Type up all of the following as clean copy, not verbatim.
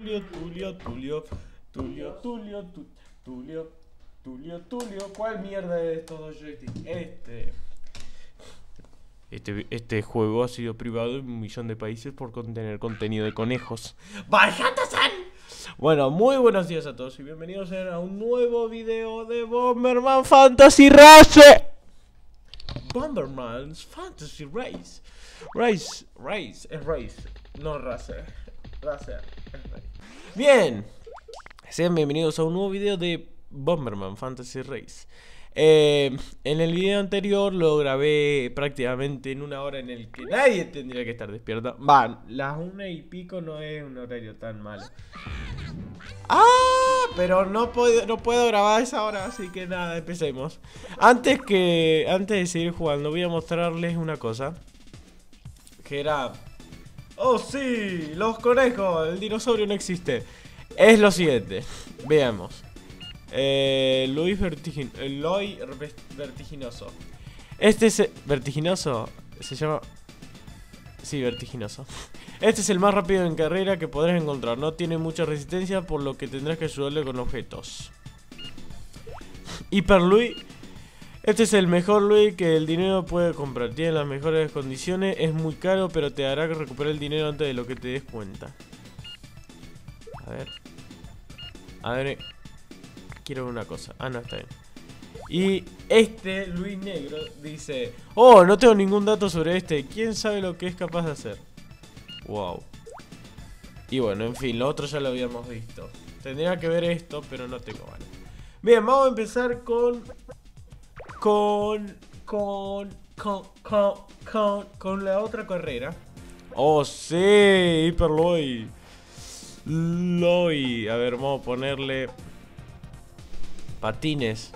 Tulio, ¿cuál mierda de estos dos joysticks? Este juego ha sido privado en 1.000.000 de países por contener contenido de conejos. ¡Bajata-san! Bueno, muy buenos días a todos y bienvenidos a un nuevo video de Bomberman Fantasy Race. Bomberman's Fantasy Race. Race, es race, no racer. Racer, es race. Bien, sean bienvenidos a un nuevo video de Bomberman Fantasy Race. En el video anterior lo grabé prácticamente en una hora en el que nadie tendría que estar despierto. Las 1:00 no es un horario tan malo. Pero no puedo grabar a esa hora, así que nada, empecemos. Antes de seguir jugando, voy a mostrarles una cosa. Que era... ¡Oh sí! ¡Los conejos! El dinosaurio no existe. Es lo siguiente. Veamos. Eloy vertiginoso. Este es... ¿Vertiginoso? Se llama... Sí, vertiginoso. Este es el más rápido en carrera que podrás encontrar. No tiene mucha resistencia, por lo que tendrás que ayudarle con objetos. Hyper Louis. Este es el mejor Louis que el dinero puede comprar. Tiene las mejores condiciones. Es muy caro, pero te hará recuperar el dinero antes de lo que te des cuenta. A ver. Quiero ver una cosa. No, está bien. Y este Luis Negro dice: oh, no tengo ningún dato sobre este. ¿Quién sabe lo que es capaz de hacer? Wow. Y bueno, en fin, lo otro ya lo habíamos visto. Tendría que ver esto, pero no tengo ganas. Bien, vamos a empezar con la otra carrera. Oh, sí, Hyper Loy. A ver, vamos a ponerle patines.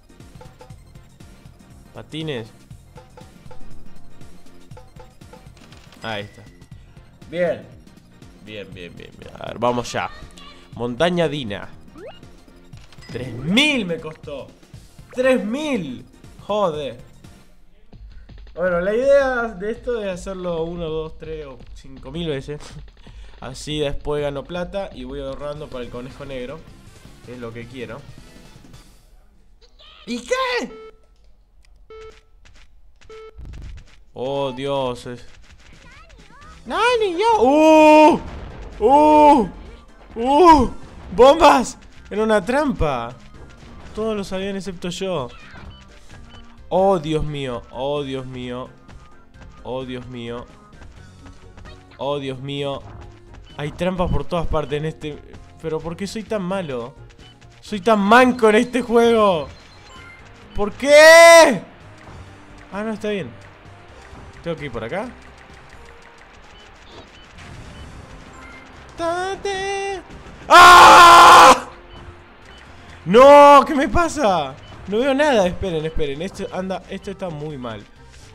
Ahí está. Bien. A ver, vamos ya. Montaña Dina. 3000 me costó. 3000. Joder. Bueno, la idea de esto es hacerlo 1, 2, 3 o 5000 veces. Así después gano plata y voy ahorrando para el conejo negro, que es lo que quiero. ¿Y qué? Oh, Dios. ¡Nani, yo! ¡Bombas! Era una trampa. Todos lo sabían excepto yo. Oh, Dios mío. Hay trampas por todas partes en este... Pero ¿por qué soy tan malo? Soy tan manco en este juego. ¿Por qué? No, está bien. Tengo que ir por acá. ¡Ah! ¡No! ¿Qué me pasa? No veo nada. Esperen. Esto está muy mal.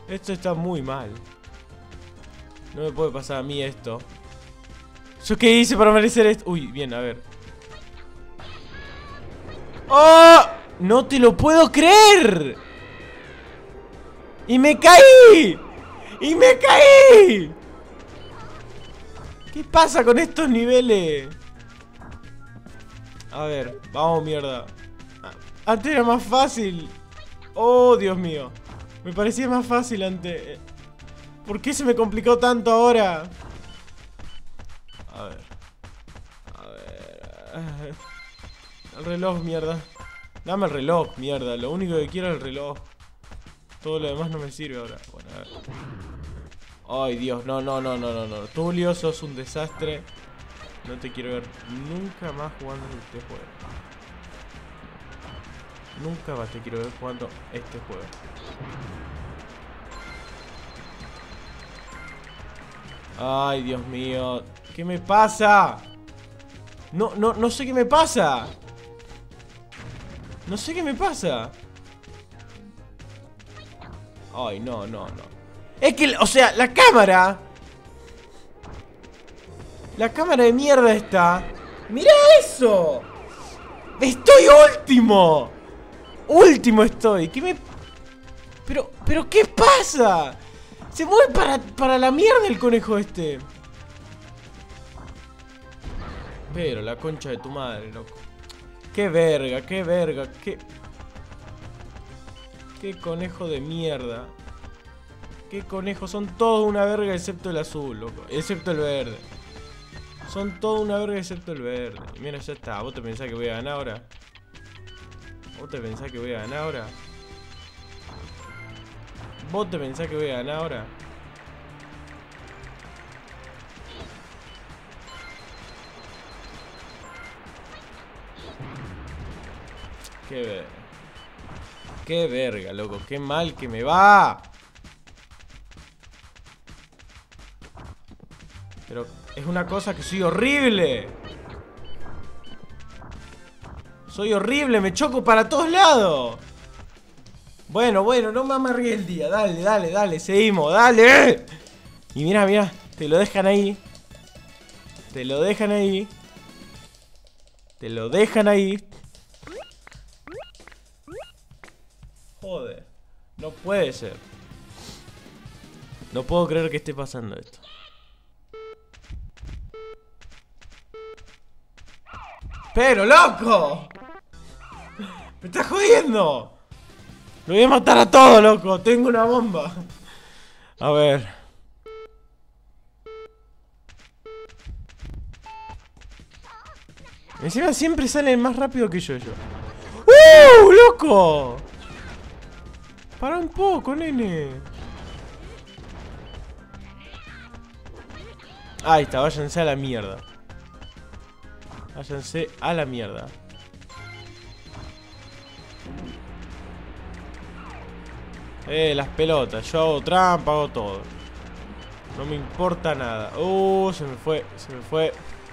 No me puede pasar a mí esto. ¿Yo qué hice para merecer esto? Uy, bien, a ver. ¡Oh! ¡No te lo puedo creer! ¡Y me caí! ¿Qué pasa con estos niveles? A ver, vamos, mierda. Antes era más fácil. Oh, Dios mío. Me parecía más fácil antes. ¿Por qué se me complicó tanto ahora? A ver. El reloj, mierda. Dame el reloj, mierda. Lo único que quiero es el reloj. Todo lo demás no me sirve ahora. Bueno, a ver. Ay, Dios, no. Tulio, sos un desastre. No te quiero ver nunca más jugando este juego. Nunca más te quiero ver jugando este juego. Ay, Dios mío. ¿Qué me pasa? No sé qué me pasa. Ay, no. Es que, o sea, la cámara de mierda está. ¡Mira eso! ¡Estoy último! Estoy. ¿Qué me...? ¿Pero qué pasa? Se mueve para la mierda el conejo este. Pero la concha de tu madre, loco. Qué verga, qué verga, qué... Qué conejo de mierda. Qué conejo, son todos una verga excepto el azul, loco. Excepto el verde. Son todos una verga excepto el verde. Y mira, ya está. ¿Vos te pensás que voy a ganar ahora? ¿Vos te pensás que voy a ganar ahora? ¿Vos te pensás que voy a ganar ahora? Qué verga. Qué verga, loco. Qué mal que me va. Pero es una cosa que soy horrible. Soy horrible, me choco para todos lados. Bueno, no me amargué el día. Dale, dale, dale, seguimos, dale. Y mira, mira, te lo dejan ahí. Te lo dejan ahí. Te lo dejan ahí. Joder, no puede ser. No puedo creer que esté pasando esto. ¡Pero, loco! ¡Me estás jodiendo! ¡Lo voy a matar a todos, loco! ¡Tengo una bomba! A ver. Encima siempre salen más rápido que yo. ¡Loco! Para un poco, nene. Ahí está, váyanse a la mierda. Váyanse a la mierda. Las pelotas. Yo hago trampa, hago todo. No me importa nada. Se me fue, se me fue.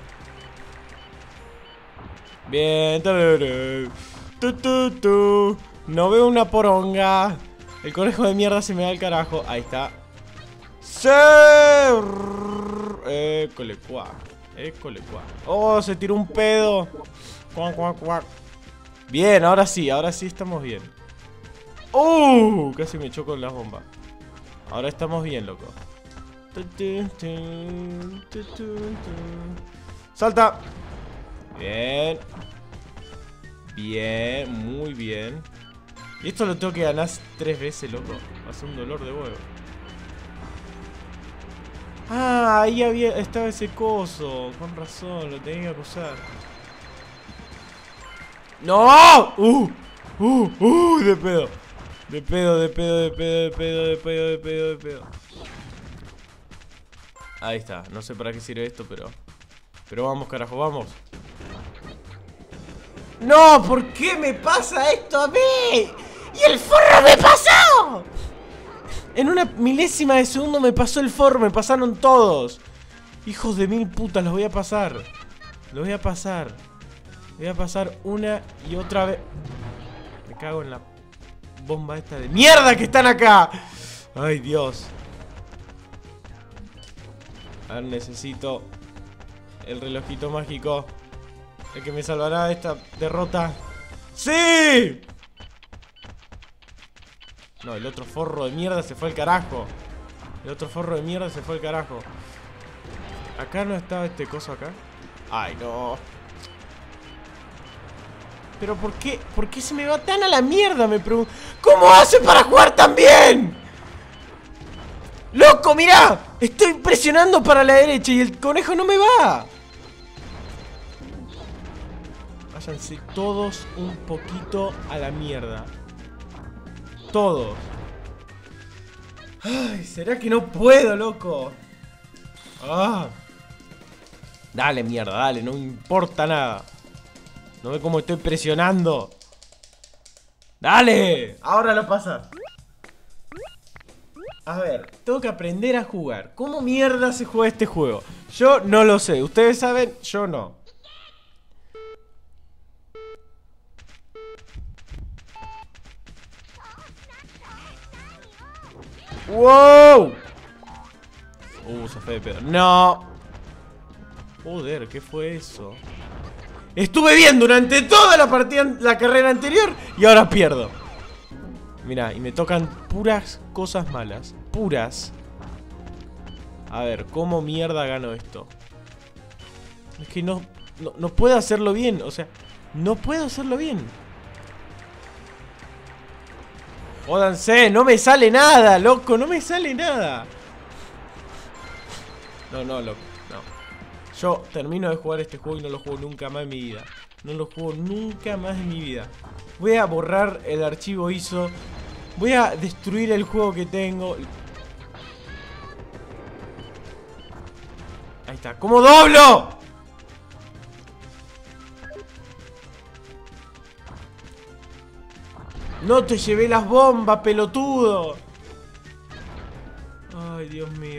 Bien. No veo una poronga. El conejo de mierda se me va al carajo. Ahí está. École cuá. École cuá. Oh, se tiró un pedo. Cuac, cuac, cuac. Bien, ahora sí estamos bien. Casi me choco en las bombas. Ahora estamos bien, loco. Salta. Bien. Bien, muy bien. Y esto lo tengo que ganar 3 veces, loco. Va a ser un dolor de huevo. Ahí estaba ese coso. Con razón, lo tenía que usar. ¡No! De pedo. De pedo. Ahí está. No sé para qué sirve esto, pero vamos, carajo, vamos. ¡No! ¿Por qué me pasa esto a mí? ¡Y el forro me pasó! En una milésima de segundo me pasó el forro, me pasaron todos. Hijos de mil putas, los voy a pasar. Los voy a pasar. Voy a pasar una y otra vez. Me cago en la bomba esta de mierda que están acá. Ay, Dios. A ver, necesito el relojito mágico. El que me salvará de esta derrota. ¡Sí! No, el otro forro de mierda se fue al carajo. El otro forro de mierda se fue al carajo. ¿Acá no estaba este coso acá? Ay, no. Pero ¿por qué? ¿Por qué se me va tan a la mierda? Me pregunto. ¿Cómo hace para jugar tan bien? ¡Loco, mirá! Estoy presionando para la derecha y el conejo no me va. Váyanse todos un poquito a la mierda. Todos. Ay, ¿será que no puedo, loco? Dale, mierda, dale, no me importa nada. ¿No ve cómo estoy presionando? ¡Dale! Ahora lo pasas. A ver, tengo que aprender a jugar. ¿Cómo mierda se juega este juego? Yo no lo sé, ustedes saben, yo no. ¡Wow! Se fue de pedo. ¡No! Joder, ¿qué fue eso? Estuve bien durante toda la partida, la carrera anterior, y ahora pierdo. Mirá, y me tocan puras cosas malas. Puras. A ver, ¿cómo mierda gano esto? Es que no no puedo hacerlo bien. O sea, no puedo hacerlo bien. Jódanse, no me sale nada, loco. No me sale nada. No, loco, no. Yo termino de jugar este juego y no lo juego nunca más en mi vida. No lo juego nunca más en mi vida. Voy a borrar el archivo ISO. Voy a destruir el juego que tengo. Ahí está. ¿Cómo doblo? No te llevé las bombas, pelotudo. Ay, Dios mío.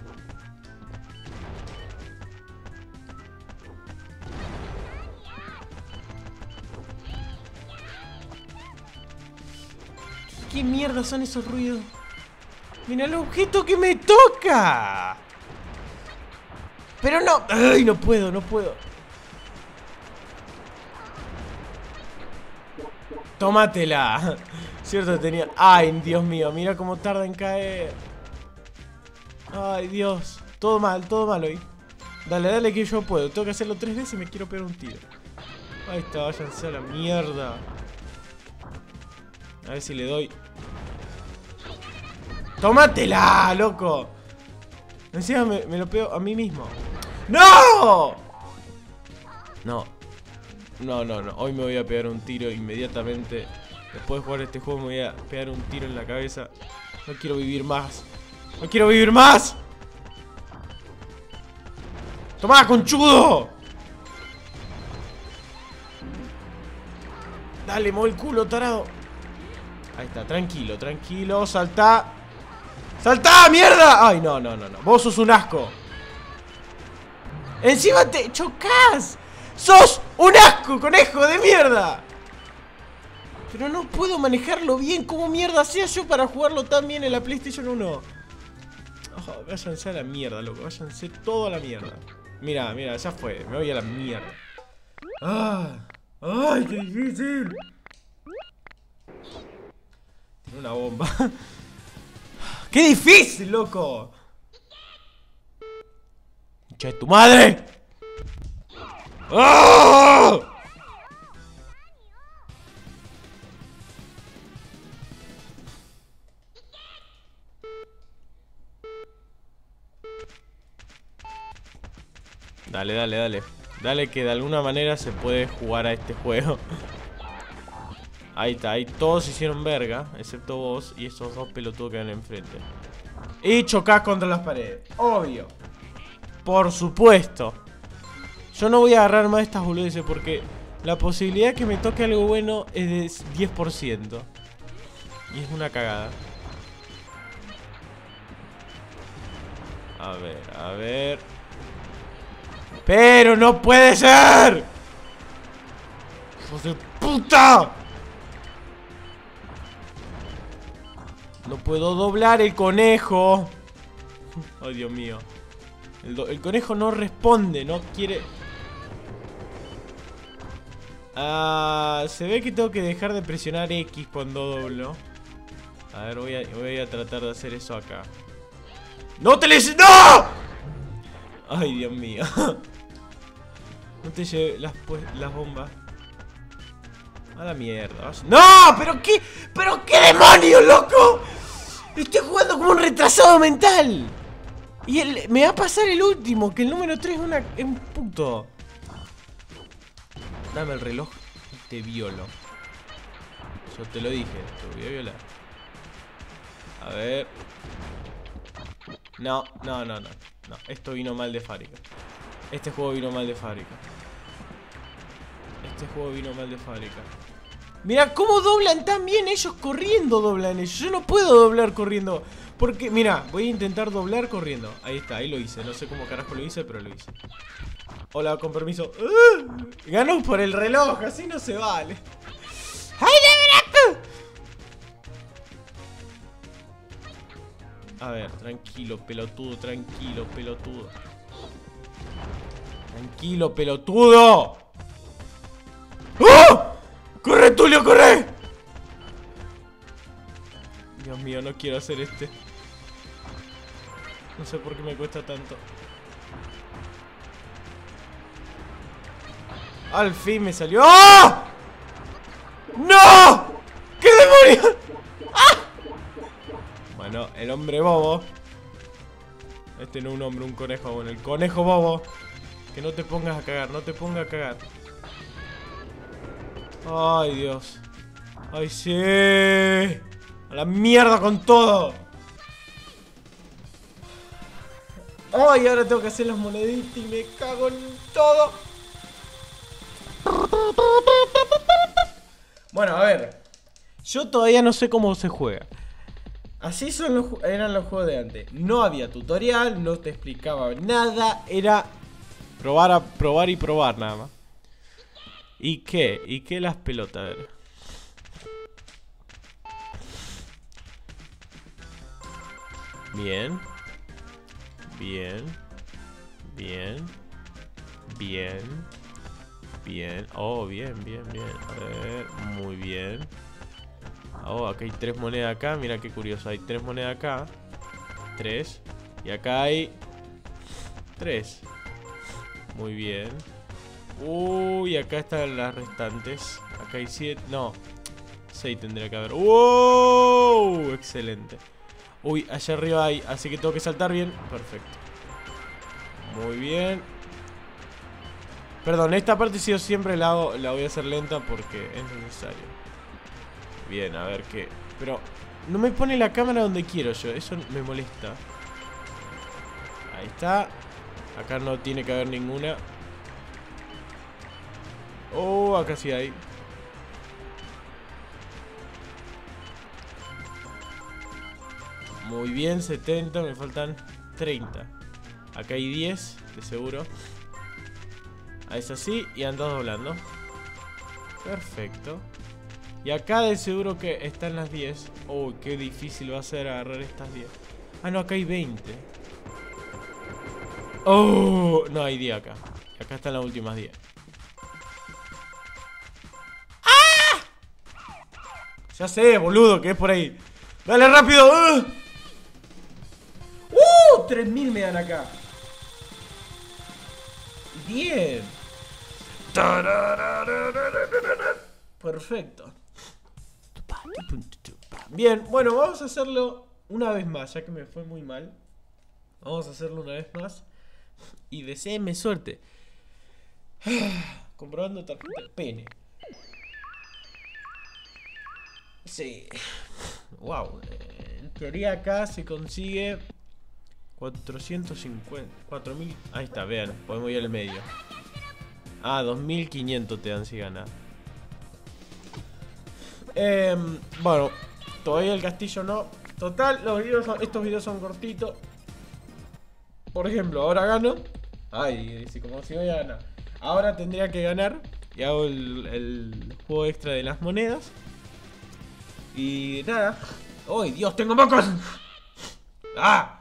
¿Qué mierda son esos ruidos? Mira el objeto que me toca. Pero no. Ay, no puedo. Tómatela. Cierto, tenía. Ay, Dios mío, mira cómo tarda en caer. Ay, Dios. Todo mal hoy. Dale que yo puedo. Tengo que hacerlo 3 veces y me quiero pegar un tiro. Ahí está, váyanse a la mierda. A ver si le doy. ¡Tómatela, loco! Encima me lo pego a mí mismo. ¡No! No. Hoy me voy a pegar un tiro inmediatamente. Después de jugar este juego me voy a pegar un tiro en la cabeza. No quiero vivir más. ¡No quiero vivir más! ¡Tomá, conchudo! Dale, mueve el culo, tarado. Ahí está, tranquilo, saltá. ¡Saltá, mierda! Ay, no. Vos sos un asco. Encima te chocás. ¡Sos un asco, conejo de mierda! Pero no puedo manejarlo bien. ¿Cómo mierda hacía yo para jugarlo tan bien en la PlayStation 1? Oh, váyanse a la mierda, loco. Váyanse todo a la mierda. Mira, ya fue. Me voy a la mierda. ¡Ay, qué difícil! Tiene una bomba. ¡Qué difícil, loco! ¡Che, tu madre! ¡Oh! Dale. Dale que de alguna manera se puede jugar a este juego. Ahí está, ahí todos hicieron verga, excepto vos y esos dos pelotudos que van enfrente. Y chocás contra las paredes, obvio. Por supuesto. Yo no voy a agarrar más estas boludeces porque la posibilidad que me toque algo bueno es de 10%. Y es una cagada. A ver. ¡Pero no puede ser! ¡Hijos de puta! No puedo doblar el conejo. Ay, Dios mío. El conejo no responde, no quiere. Se ve que tengo que dejar de presionar X cuando doblo. A ver, voy a tratar de hacer eso acá. ¡No te les... ¡No! Ay, Dios mío. No te lleve las bombas. A la mierda. ¡No! ¿Pero qué? ¿Pero qué demonios, loco? Estoy jugando como un retrasado mental. Y me va a pasar el último, que el número 3 es un puto. Dame el reloj y te violo. Yo te lo dije, te voy a violar. A ver. No. Esto vino mal de fábrica. Este juego vino mal de fábrica. Mira cómo doblan tan bien ellos corriendo, doblan ellos. Yo no puedo doblar corriendo. Porque, mira, voy a intentar doblar corriendo. Ahí está, ahí lo hice. No sé cómo carajo lo hice, pero lo hice. Hola, con permiso. Ganó por el reloj, así no se vale. ¡Ay, de verdad! A ver, tranquilo, pelotudo, tranquilo, pelotudo. Tranquilo, pelotudo. ¡Oh! ¡Corre, Tulio, corre! Dios mío, no quiero hacer este. No sé por qué me cuesta tanto. Al fin me salió. ¡Oh! ¡No! ¡Qué demonio! ¡Ah! Bueno, el hombre bobo. Este no es un hombre, un conejo. Bueno, el conejo bobo. Que no te pongas a cagar, no te pongas a cagar. Ay, Dios. Ay, sí. A la mierda con todo. Ay, ahora tengo que hacer las moneditas y me cago en todo. Bueno, a ver. Yo todavía no sé cómo se juega. Así eran los juegos de antes. No había tutorial, no te explicaba nada. Era probar y probar nada más. ¿Y qué? ¿Y qué las pelotas? A ver. Bien. Bien. Bien. Bien. Bien. Oh, bien. A ver, muy bien. Oh, acá hay 3 monedas acá. Mira qué curioso. Hay 3 monedas acá. 3. Y acá hay 3. Muy bien. Uy, acá están las restantes. Acá hay 7. No, 6 tendría que haber. ¡Wow! Excelente. Uy, allá arriba hay. Así que tengo que saltar bien. Perfecto. Muy bien. Perdón, esta parte si yo siempre la voy a hacer lenta porque es necesario. Bien, a ver qué. Pero no me pone la cámara donde quiero yo. Eso me molesta. Ahí está. Acá no tiene que haber ninguna. Oh, acá sí hay. Muy bien, 70. Me faltan 30. Acá hay 10, de seguro. Ahí es así y andas doblando. Perfecto. Y acá de seguro que están las 10. Oh, qué difícil va a ser agarrar estas 10. Ah, no, acá hay 20. Oh, no, hay 10 acá. Acá están las últimas 10. ¡Ah! Ya sé, boludo, que es por ahí. ¡Dale rápido! 3000 me dan acá. Bien. Perfecto. Bien, bueno, vamos a hacerlo una vez más, ya que me fue muy mal. Vamos a hacerlo una vez más. Y deséenme suerte. Comprobando tarjeta. Pene. Sí. Wow. En teoría acá se consigue 450. 4000. Ahí está, vean. Podemos ir al medio. Ah, 2500 te dan si ganas. Bueno, todavía el castillo no. Total, estos videos son cortitos. Por ejemplo, ahora gano. Ay, como si voy a ganar. Ahora tendría que ganar. Y hago el juego extra de las monedas. Y nada. ¡Ay, Dios, tengo mocos! ¡Ah!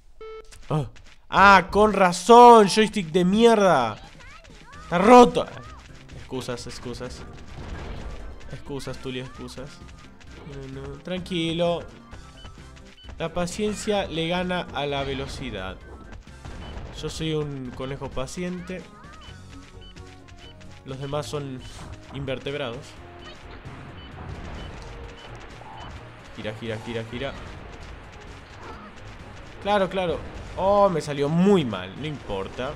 ¡Ah, con razón! Joystick de mierda. Está roto. Excusas. Excusas, Tulio, excusas. No, tranquilo. La paciencia le gana a la velocidad. Yo soy un conejo paciente. Los demás son invertebrados. Gira. Claro. Oh, me salió muy mal. No importa.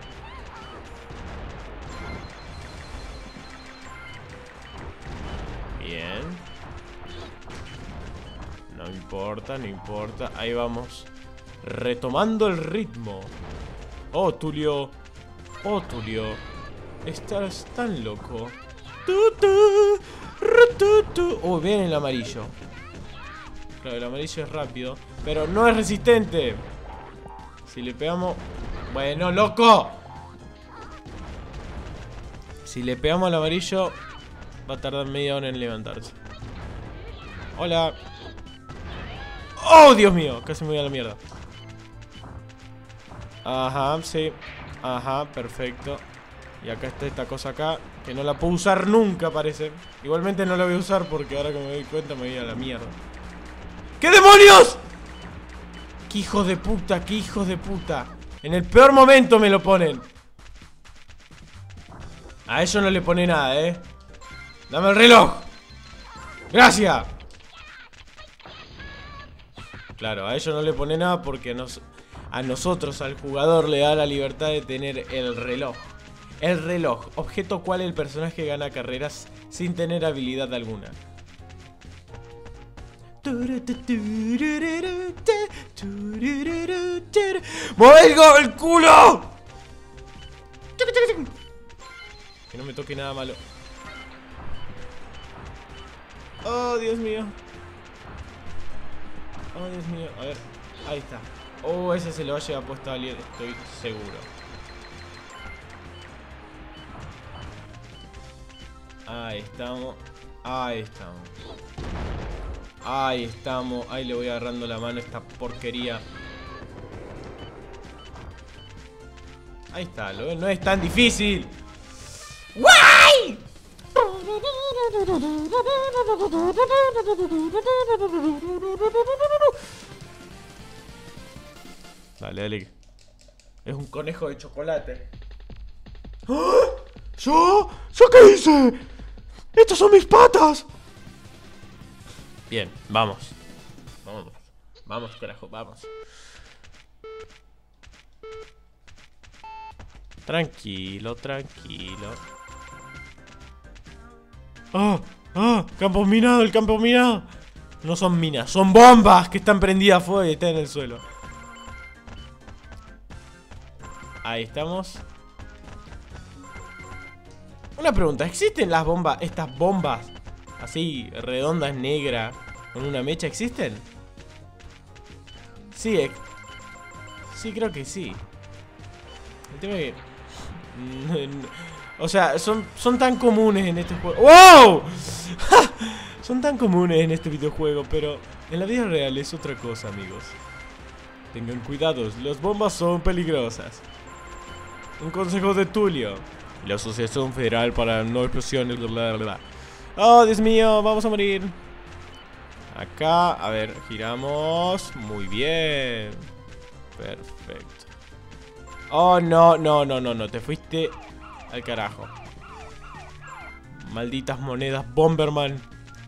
Bien. No importa. Ahí vamos. Retomando el ritmo. Oh, Tulio. Estás tan loco. Oh, bien el amarillo. Claro, el amarillo es rápido, pero no es resistente. Si le pegamos... Bueno, loco. Si le pegamos al amarillo, va a tardar media hora en levantarse. Hola. ¡Oh, Dios mío! Casi me voy a la mierda. Ajá, sí. Ajá, perfecto. Y acá está esta cosa acá, que no la puedo usar nunca, parece. Igualmente no la voy a usar porque ahora que me doy cuenta me voy a la mierda. ¿Qué demonios? ¡Qué hijos de puta! En el peor momento me lo ponen. A eso no le pone nada, Dame el reloj. Gracias. Claro, a ellos no le pone nada porque a nosotros, al jugador, le da la libertad de tener el reloj. El reloj, objeto cual el personaje gana carreras sin tener habilidad alguna. ¡Mueve el culo! Que no me toque nada malo. Oh, Dios mío. Oh, Dios mío. A ver, ahí está. Oh, ese se lo va a llevar puesto a alguien, estoy seguro. Ahí estamos. Ahí estamos. Ahí estamos. Ahí le voy agarrando la mano a esta porquería. Ahí está, ¿lo ven? No es tan difícil. ¡Guay! Dale, dale. Es un conejo de chocolate. ¡Ah! ¿Yo qué hice? ¡Estas son mis patas! Bien, vamos. Vamos. Vamos, carajo, vamos. Tranquilo, tranquilo. ¡Ah! ¡Ah! ¡Campo minado! ¡El campo minado! No son minas, son bombas que están prendidas a fuego y están en el suelo. Ahí estamos. Una pregunta, ¿existen las bombas, estas bombas así, redondas, negras, con una mecha, existen? Sí, sí, creo que sí. El tema es que... o sea, son tan comunes en este juego. ¡Wow! Son tan comunes en este videojuego, pero en la vida real es otra cosa, amigos. Tengan cuidado, las bombas son peligrosas. Un consejo de Tulio. La Asociación Federal para No Explosiones. Oh, Dios mío, vamos a morir. Acá, a ver, giramos. Muy bien. Perfecto. Oh, no, no, no, no, no. Te fuiste al carajo. Malditas monedas Bomberman.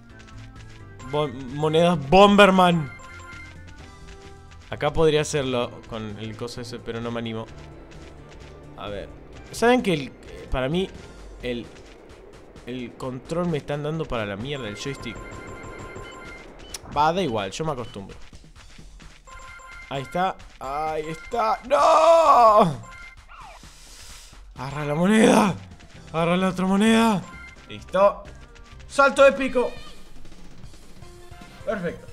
Monedas Bomberman. Acá podría hacerlo con el coso ese, pero no me animo. A ver. ¿Saben que para mí el control me están dando para la mierda el joystick? Va, da igual, yo me acostumbro. Ahí está, ahí está. ¡No! Agarra la moneda. Agarra la otra moneda. Listo. Salto épico. Perfecto.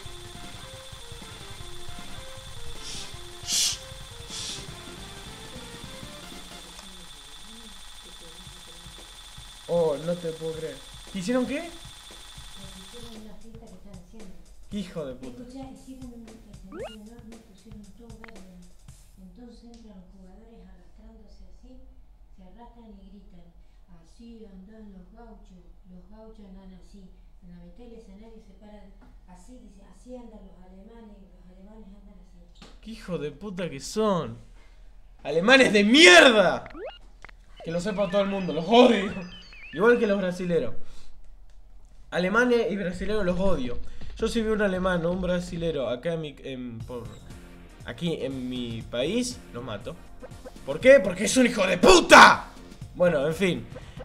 Oh, no te puedo creer. ¿Hicieron qué? Hicieron una fiesta que están haciendo. Hijo de puta. Hicieron un escenario enorme, pusieron todo verde. Entonces entran los jugadores arrastrándose así, se arrastran y gritan. Así andan los gauchos andan así. En la mitad del escenario se paran así, dice, así andan los alemanes andan así. ¿Qué hijo de puta que son? ¡Alemanes de mierda! Que lo sepa todo el mundo, los odio. Igual que los brasileros. Alemanes y brasileros los odio. Yo si veo un alemán o un brasilero acá aquí en mi país, los mato. ¿Por qué? Porque es un hijo de puta. Bueno, en fin.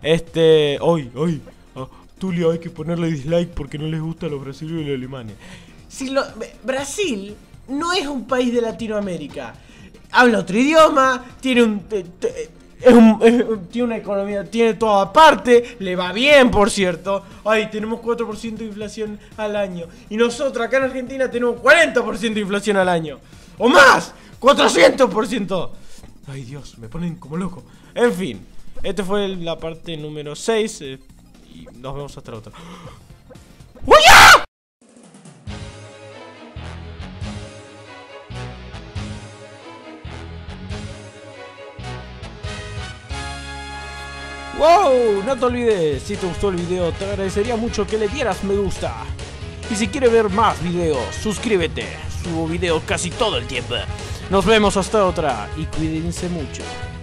Tulio, hay que ponerle dislike porque no les gusta a los brasileños y los alemanes. Brasil no es un país de Latinoamérica. Habla otro idioma, tiene tiene una economía, tiene toda parte, le va bien, por cierto. Ay, tenemos 4% de inflación al año. Y nosotros acá en Argentina tenemos 40% de inflación al año. ¡O más! ¡400%! Ay, Dios, me ponen como loco. En fin, esta fue la parte número 6. Y nos vemos hasta la otra. ¡Uy! ¡Wow! No te olvides, si te gustó el video te agradecería mucho que le dieras me gusta. Y si quieres ver más videos, suscríbete. Subo videos casi todo el tiempo. Nos vemos hasta otra y cuídense mucho.